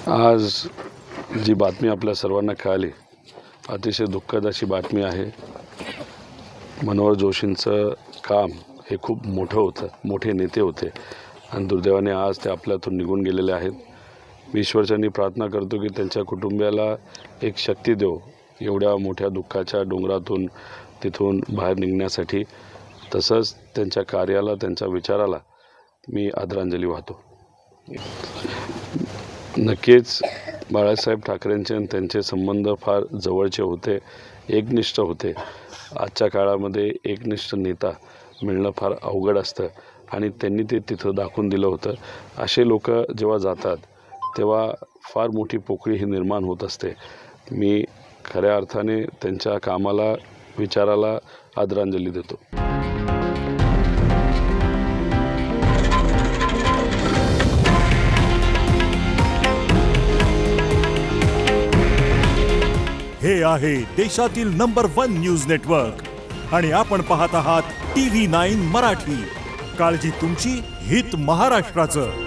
आज जी बातमी आपल्या सर्वांना कळाली, अतिशय दुःखद अशी बातमी आहे। मनोहर जोशींचं काम हे खूप मोठं होतं, मोठे नेते होते आणि दुर्दैवाने आज ते आपल्यातून निघून गेलेले आहेत। मी ईश्वरचरणी प्रार्थना करतो की त्यांच्या कुटुंबियाला एक शक्ती देव, एवढ्या मोठ्या दुःखाच्या डोंगरातून तिथून बाहेर निघण्यासाठी। तसंच त्यांच्या कार्याला, त्यांच्या विचाराला मी आदरांजली वाहतो। नक्कीच बाळासाहेब ठाकरेंचे आणि त्यांचे संबंध फार जवळचे होते, एकनिष्ठ होते। आजच्या काळामध्ये एकनिष्ठ नेता मिळणं फार अवघड असतं आणि त्यांनी ते तिथं दाखवून दिलं होतं। असे लोक जेव्हा जातात तेव्हा फार मोठी पोकळी ही निर्माण होत असते। मी खऱ्या अर्थाने त्यांच्या कामाला, विचाराला आदरांजली देतो। हे आहे देशातील नंबर 1 न्यूज नेटवर्क आणि आपण पाहत आहात TV9 मराठी। काळजी तुमची, हित महाराष्ट्राचं।